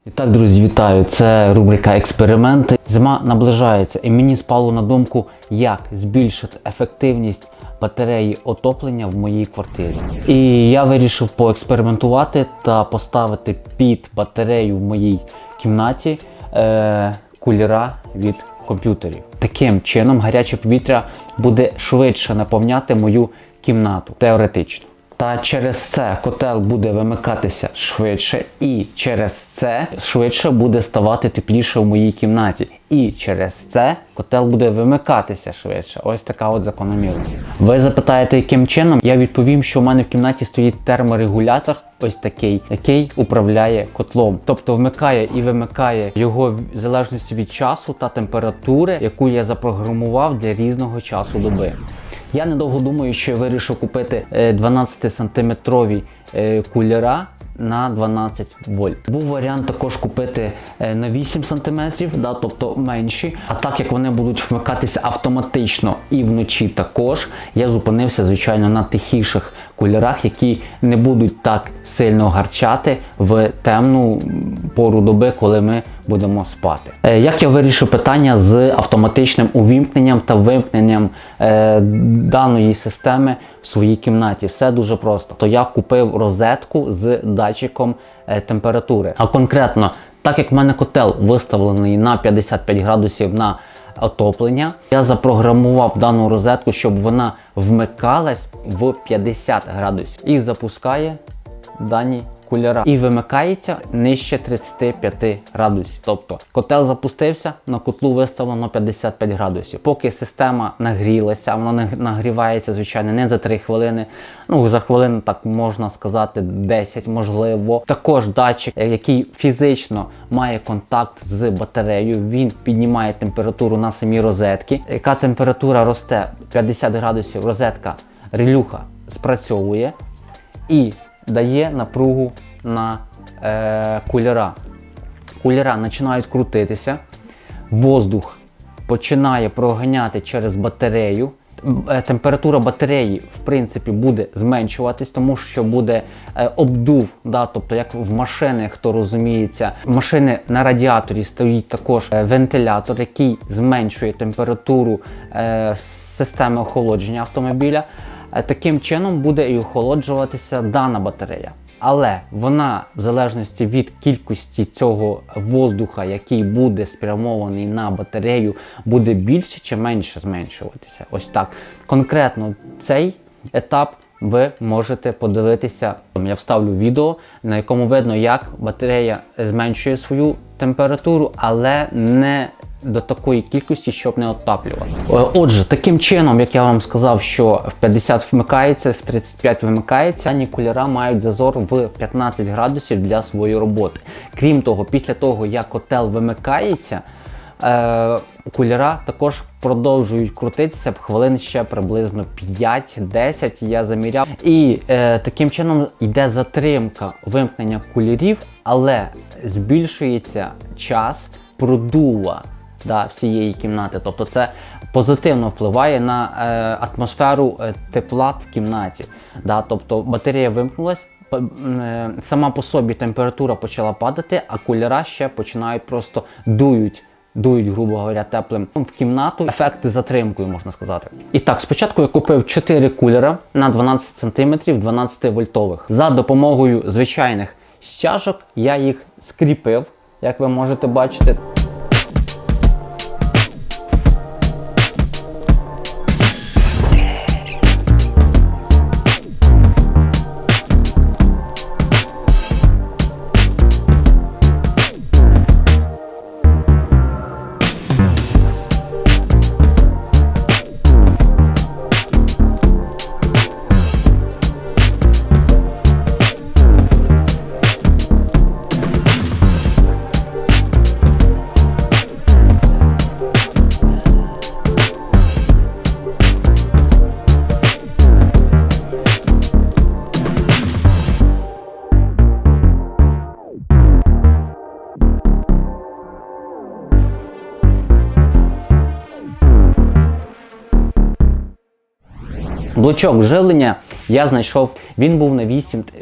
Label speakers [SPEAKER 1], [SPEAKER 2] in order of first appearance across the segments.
[SPEAKER 1] І так, друзі, вітаю! Це рубрика «Експерименти». Зима наближається і мені спало на думку, як збільшити ефективність батареї отоплення в моїй квартирі. І я вирішив поекспериментувати та поставити під батарею в моїй кімнаті кулера від комп'ютерів. Таким чином гаряче повітря буде швидше наповняти мою кімнату, теоретично. Та через це котел буде вимикатися швидше, і через це швидше буде ставати тепліше в моїй кімнаті. І через це котел буде вимикатися швидше. Ось така от закономірність. Ви запитаєте, яким чином? Я відповім, що в мене в кімнаті стоїть терморегулятор, ось такий, який управляє котлом. Тобто вмикає і вимикає його в залежності від часу та температури, яку я запрограмував для різного часу доби. Я недовго думаю, що я вирішив купити 12-сантиметрові кулера на 12 вольт. Був варіант також купити на 8 см, тобто менші. А так як вони будуть вмикатися автоматично і вночі також, я зупинився, звичайно, на тихіших кулерах, які не будуть так сильно гарчати в темну пору доби, коли ми будемо спати. Як я вирішив питання з автоматичним увімкненням та вимкненням даної системи в своїй кімнаті? Все дуже просто. То я купив розетку з датчиком температури. А конкретно, так як в мене котел виставлений на 55 градусів на отоплення, я запрограмував дану розетку, щоб вона вмикалась в 50 градусів і запускає дані кулера. І вимикається нижче 35 градусів. Тобто котел запустився, на котлу виставлено 55 градусів. Поки система нагрілася, вона нагрівається, звичайно, не за 3 хвилини. Ну, за хвилину, так можна сказати, 10 можливо. Також датчик, який фізично має контакт з батареєю, він піднімає температуру на самій розетці. Яка температура росте 50 градусів, розетка, релюха спрацьовує і дає напругу на кулера. Кулера починають крутитися, воздух починає проганяти через батарею. Температура батареї, в принципі, буде зменшуватись, тому що буде обдув, тобто як в машини, хто розуміється, машини на радіаторі стоїть також вентилятор, який зменшує температуру системи охолодження автомобіля. Таким чином буде і охолоджуватися дана батарея. Але вона, в залежності від кількості цього воздуха, який буде спрямований на батарею, буде більше чи менше зменшуватися. Ось так. Конкретно цей етап ви можете подивитися. Я вставлю відео, на якому видно, як батарея зменшує свою температуру, але не до такої кількості, щоб не отаплювати. Отже, таким чином, як я вам сказав, що в 50 вмикається, в 35 вимикається, дані кулера мають зазор в 15 градусів для своєї роботи. Крім того, після того, як котел вимикається, кулера також продовжують крутитися хвилин ще приблизно 5-10, я заміряв. І таким чином йде затримка вимкнення кулерів, але збільшується час продува всієї кімнати. Тобто це позитивно впливає на атмосферу тепла в кімнаті. Тобто батарея вимкнулась, сама по собі температура почала падати, а кулера ще починають просто дують, грубо говоря, теплим в кімнату. Ефект затримкою, можна сказати. І так, спочатку я купив 4 кулера на 12 см 12 вольтових. За допомогою звичайних стяжок я їх скріпив, як ви можете бачити. Блочок живлення я знайшов, він був на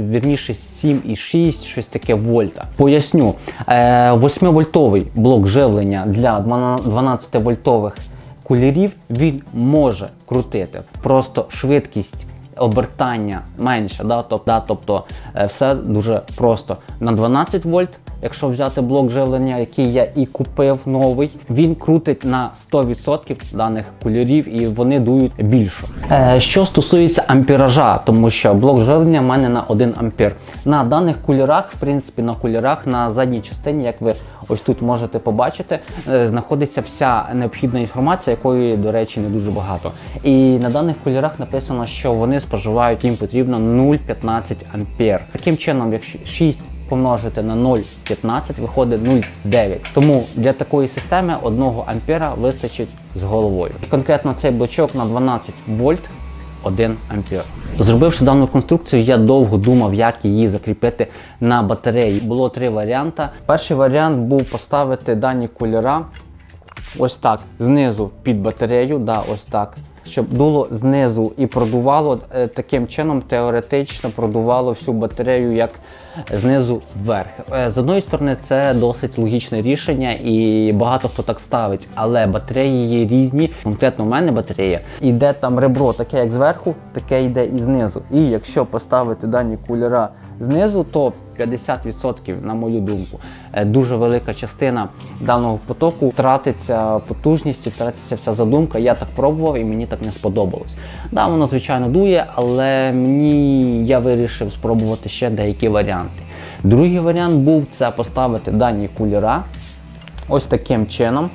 [SPEAKER 1] 7,6, щось таке вольта. Поясню, 8-вольтовий блок живлення для 12-вольтових кулерів він може крутити. Просто швидкість обертання менша, тобто все дуже просто. На 12 вольт, якщо взяти блок живлення, який я і купив новий, він крутить на 100% даних кулерів і вони дують більше. Що стосується ампеража, тому що блок живлення в мене на 1 ампер. На даних кулерах, в принципі, на кулерах на задній частині, як ви ось тут можете побачити, знаходиться вся необхідна інформація, якої, до речі, не дуже багато. І на даних кулерах написано, що вони споживають, їм потрібно 0,15 ампер. Таким чином, якщо 6 помножити на 0,15, виходить 0,9. Тому для такої системи 1 ампера вистачить з головою. І конкретно цей блочок на 12 вольт 1 ампер. Зробивши дану конструкцію, я довго думав, як її закріпити на батареї. Було 3 варіанти. Перший варіант був поставити дані кулера ось так, знизу під батарею, ось так, щоб дуло знизу і продувало, таким чином теоретично продувало всю батарею як знизу вверх. З одної сторони, це досить логічне рішення і багато хто так ставить, але батареї є різні. Конкретно в мене батарея йде там ребро таке як зверху, таке йде і знизу. І якщо поставити дані кулера знизу, то 50%, на мою думку, дуже велика частина даного потоку втратиться потужність, втратиться вся задумка. Я так пробував і мені так не сподобалось. Да, воно звичайно дує, але я вирішив спробувати ще деякі варіанти. Другий варіант був це поставити дані кулера ось таким чином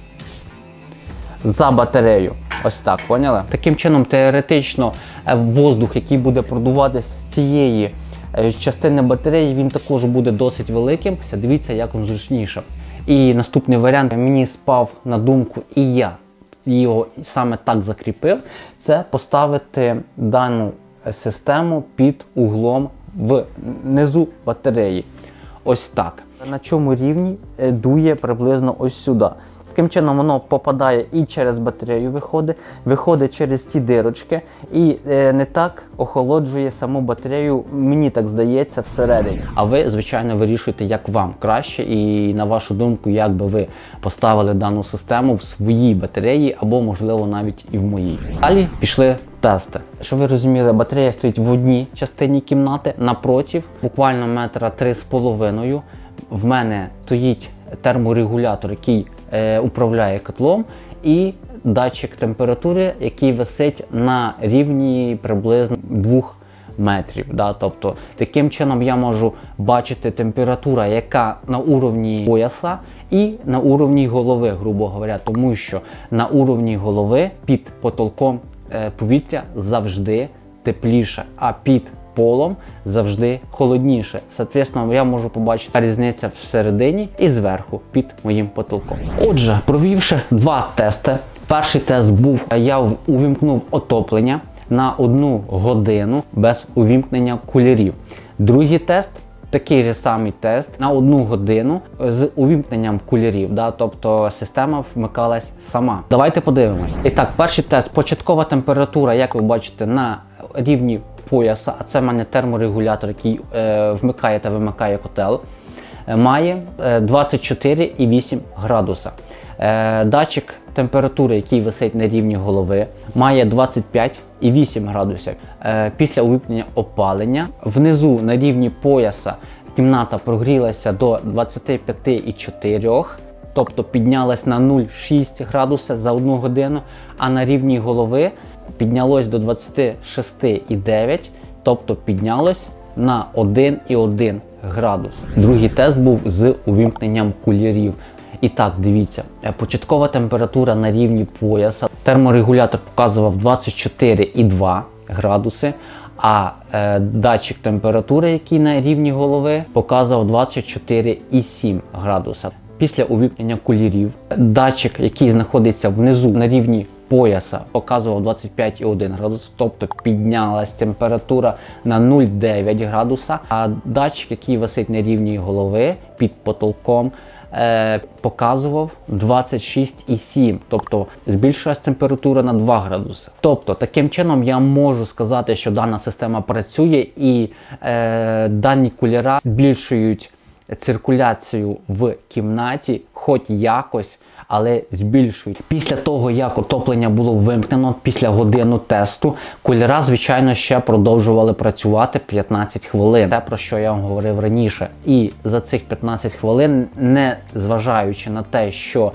[SPEAKER 1] за батарею. Ось так, поняли? Таким чином теоретично воздух, який буде продуватися з цієї частини батареї, він також буде досить великим. Дивіться, як він зручніше. І наступний варіант мені спав на думку, і я його саме так закріпив, це поставити дану систему під углом внизу батареї. Ось так. На чому рівні дує приблизно ось сюди. Таким чином воно попадає і через батарею виходить через ці дирочки і не так охолоджує саму батарею, мені так здається, всередині. А ви, звичайно, вирішуєте, як вам краще і на вашу думку, як би ви поставили дану систему в своїй батареї або, можливо, навіть і в моїй. Далі пішли тести. Щоб ви розуміли, батарея стоїть в одній частині кімнати, напротив, буквально 3,5 метри. В мене стоїть терморегулятор, який управляє котлом, і датчик температури, який висить на рівні приблизно 2 метрів. Тобто таким чином я можу бачити температуру, яка на уровні пояса і на уровні голови, грубо говоря, тому що на уровні голови під потолком повітря завжди тепліше, а під полом завжди холодніше. Соответственно, я можу побачити різницю всередині і зверху під моїм потолком. Отже, провівши 2 тести. Перший тест був, я увімкнув отоплення на 1 годину без увімкнення кулерів. Другий тест, такий же самий тест на 1 годину з увімкненням кулерів, тобто система вмикалась сама. Давайте подивимось. І так, перший тест. Початкова температура, як ви бачите, на рівні пояса, а це в мене терморегулятор, який вмикає та вимикає котел, має 24,8 градуса. Датчик температури, який висить на рівні голови, має 25,8 градусів. Після увімкнення опалення внизу на рівні пояса кімната прогрілася до 25,4, тобто піднялась на 0,6 градуса за 1 годину, а на рівні голови піднялось до 26,9, тобто піднялось на 1,1 градус. Другий тест був з увімкненням кулерів. І так, дивіться, початкова температура на рівні пояса. Терморегулятор показував 24,2 градуси, а датчик температури, який на рівні голови, показував 24,7 градуса. Після увімкнення кулерів датчик, який знаходиться внизу на рівні пояса, показував 25,1 градус, тобто піднялась температура на 0,9 градуса, а датчик, який висить на рівні голови під потолком, показував 26,7, тобто збільшилась температура на 2 градуси. Тобто таким чином я можу сказати, що дана система працює і дані кулера збільшують циркуляцію в кімнаті хоч якось, але збільшують. Після того, як отоплення було вимкнено, після години тесту, кулера, звичайно, ще продовжували працювати 15 хвилин. Те, про що я вам говорив раніше. І за цих 15 хвилин, не зважаючи на те, що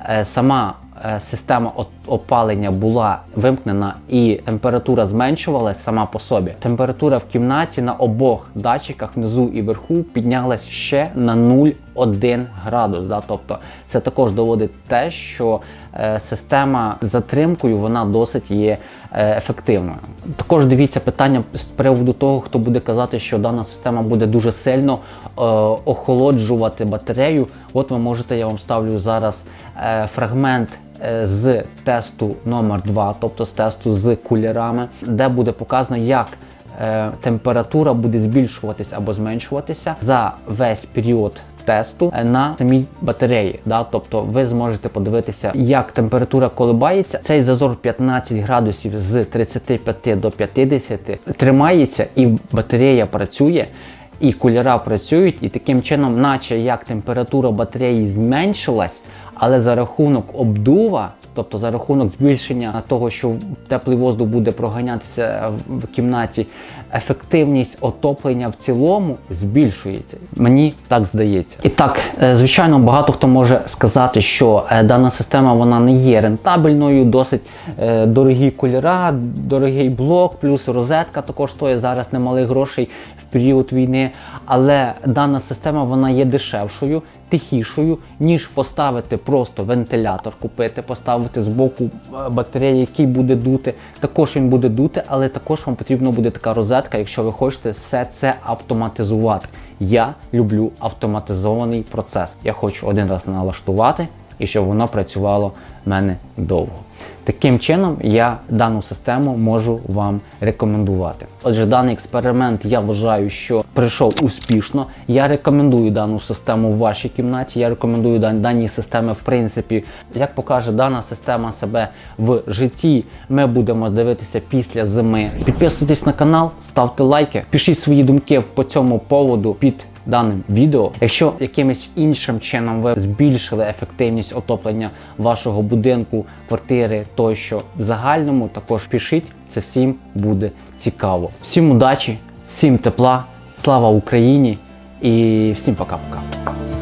[SPEAKER 1] сама система опалення була вимкнена і температура зменшувалась сама по собі, температура в кімнаті на обох датчиках внизу і вверху піднялась ще на 0,1 градус. Тобто це також доводить те, що система з затримкою вона досить є ефективною. Також дивіться питання з приводу того, хто буде казати, що дана система буде дуже сильно охолоджувати батарею. От ви можете, я вам ставлю зараз фрагмент з тесту номер 2, тобто з тесту з кулерами, де буде показано, як температура буде збільшуватися або зменшуватися за весь період тесту на самій батареї. Тобто ви зможете подивитися, як температура колебається. Цей зазор 15 градусів з 35 до 50 тримається, і батарея працює, і кулера працюють, і таким чином, наче як температура батареї зменшилась, але за рахунок обдува, тобто за рахунок збільшення того, що теплий воздух буде проганятися в кімнаті, ефективність отоплення в цілому збільшується. Мені так здається. І так, звичайно, багато хто може сказати, що дана система вона не є рентабельною, досить дорогі кулера, дорогий блок, плюс розетка також стоїть зараз немалих грошей в період війни. Але дана система вона є дешевшою, тихішою, ніж поставити просто вентилятор, купити, поставити з боку батареї, який буде дути. Також він буде дути, але також вам потрібна буде така розетка, якщо ви хочете все це автоматизувати. Я люблю автоматизований процес. Я хочу один раз налаштувати і щоб воно працювало в мене довго. Таким чином я дану систему можу вам рекомендувати. Отже, даний експеримент, я вважаю, що пройшов успішно. Я рекомендую дану систему в вашій кімнаті, я рекомендую дані системи в принципі. Як покаже дана система себе в житті, ми будемо дивитися після зими. Підписуйтесь на канал, ставте лайки, пишіть свої думки по цьому поводу під даним відео. Якщо якимось іншим чином ви збільшили ефективність отоплення вашого будинку, квартири тощо в загальному, також пишіть, це всім буде цікаво. Всім удачі, всім тепла, слава Україні і всім пока-пока.